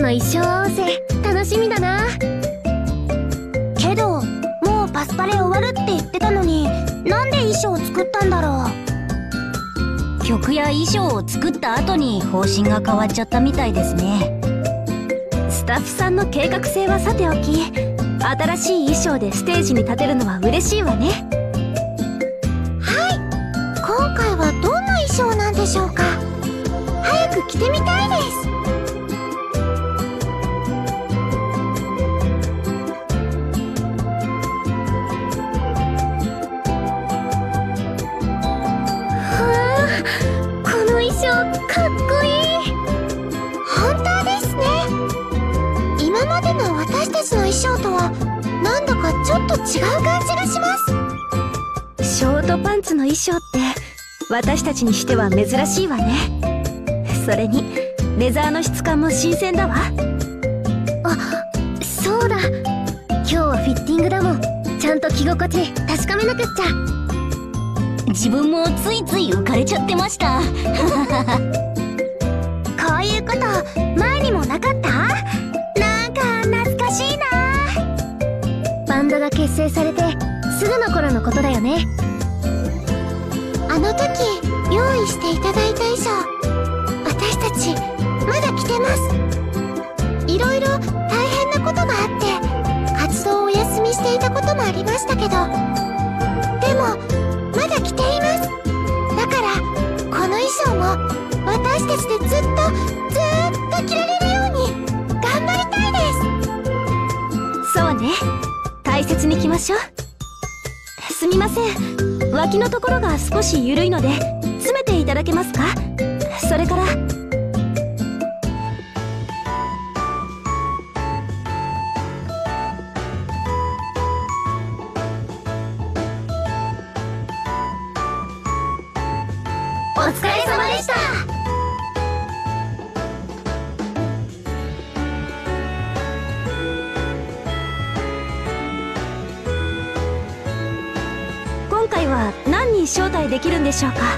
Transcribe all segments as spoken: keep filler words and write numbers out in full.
の衣装合わせ楽しみだな。 けどもうパスパレ終わるって言ってたのに、なんで衣装を作ったんだろう。 曲や衣装を作った後に方針が変わっちゃったみたいですね。 スタッフさんの計画性はさておき、新しい衣装でステージに立てるのは嬉しいわね。 はい、今回はどんな衣装なんでしょうか。早く着てみたいです。 かっこいい。 本当ですね。今までの私たちの衣装とはなんだかちょっと違う感じがします。 ショートパンツの衣装って私たちにしては珍しいわね。それにレザーの質感も新鮮だわ。あ、そうだ、今日はフィッティングだもん。ちゃんと着心地確かめなくっちゃ。 自分もついつい浮かれちゃってました。 こういうこと前にもなかった？なんか懐かしいな。 バンドが結成されてすぐの頃のことだよね。 あの時用意していただいた衣装、私たちまだ着てます。いろいろ大変なことがあって活動をお休みしていたこともありましたけど、でもまだ着ています。だからこの衣装も私たちでずっとずーっと着られるように頑張りたいです。 そうね、大切に着ましょう。すみません、脇のところが少し緩いので詰めていただけますか。それからお疲れ様でした。 今回は何人招待できるんでしょうか。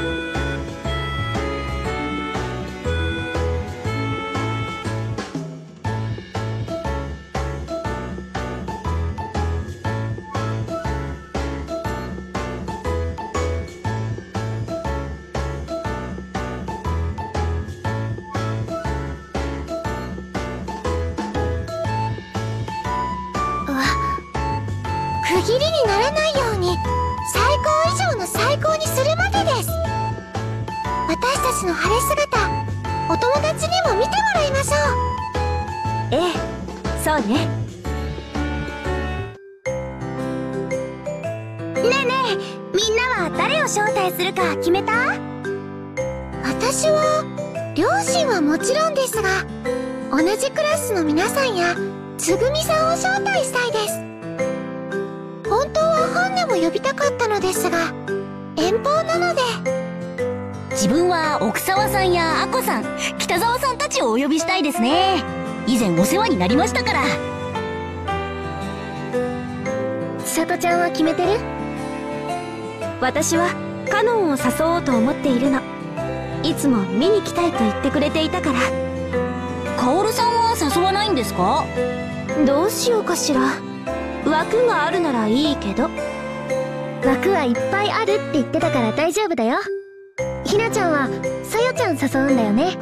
区切りにならないように最高以上の最高にするまでです。私たちの晴れ姿、お友達にも見てもらいましょう。 ええ、そうね。 ねえねえ、みんなは誰を招待するか決めた？私は両親はもちろんですが、同じクラスの皆さんやつぐみさんを招待したいです。本当は本音も呼びたかったのですが、遠方なので。 自分は奥沢さんやアコさん、北沢さんたちをお呼びしたいですね。以前お世話になりましたから。 千里ちゃんは決めてる？私はカノンを誘おうと思っているの。いつも見に来たいと言ってくれていたから。 カオルさんは誘わないんですか？ どうしようかしら。枠があるならいいけど。枠はいっぱいあるって言ってたから大丈夫だよ。ひなちゃんはさよちゃん誘うんだよね。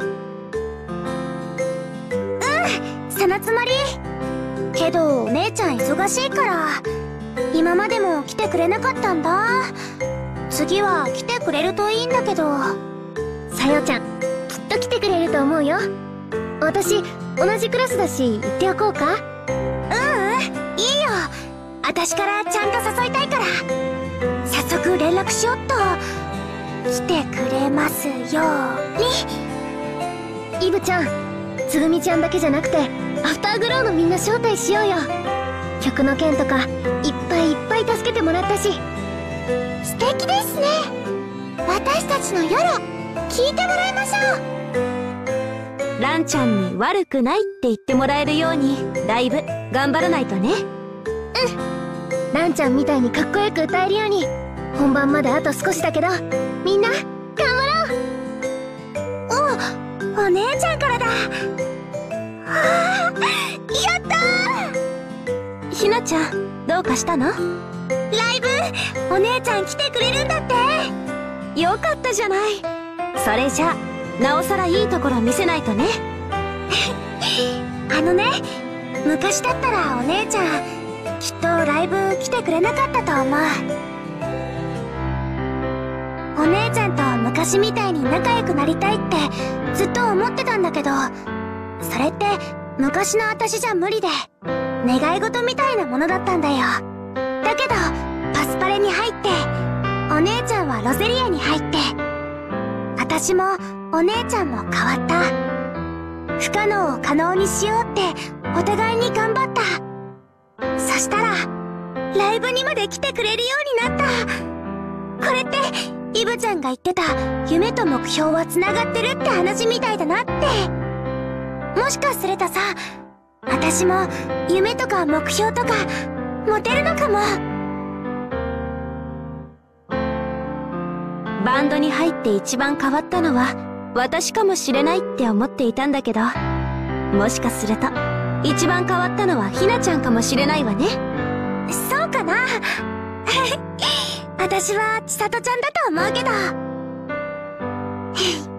うん、そのつもり。けどお姉ちゃん忙しいから今までも来てくれなかったんだ。次は来てくれるといいんだけど。 さよちゃんきっと来てくれると思うよ。私同じクラスだし言っておこうか。 ううん、いいよ。私からちゃんと誘いたいから早速連絡しよっと。来てくれますように。 イブちゃん、つぐみちゃんだけじゃなくてアフターグローのみんな招待しようよ。曲の件とかいっぱいいっぱい助けてもらったし。 素敵ですね。私たちの夜聞いてもらいましょう。ランちゃんに悪くないって言ってもらえるようにライブ頑張らないとね。うん、ランちゃんみたいにかっこよく歌えるように本番まであと少しだけどみんな頑張ろう。 お、お姉ちゃんからだ。はひなちゃん、どうかしたの？ ライブ、お姉ちゃん来てくれるんだって。 よかったじゃない。それじゃなおさらいいところ見せないとね。 あのね、昔だったらお姉ちゃんきっとライブ来てくれなかったと思う。お姉ちゃんと昔みたいに仲良くなりたいってずっと思ってたんだけど、それって昔の私じゃ無理で願い事みたいなものだったんだよ。だけどパスパレに入って、お姉ちゃんはロゼリアに入って、私もお姉ちゃんも変わった。不可能を可能にしようってお互いに頑張った。そしたらライブにまで来てくれるようになった。これってイブちゃんが言ってた夢と目標はつながってるって話みたいだなって。もしかするとさ、私も夢とか目標とか持てるのかも。 バンドに入って一番変わったのは私かもしれないって思っていたんだけど、もしかすると一番変わったのはひなちゃんかもしれないわね。 そうかな。私は千里ちゃんだと思うけど。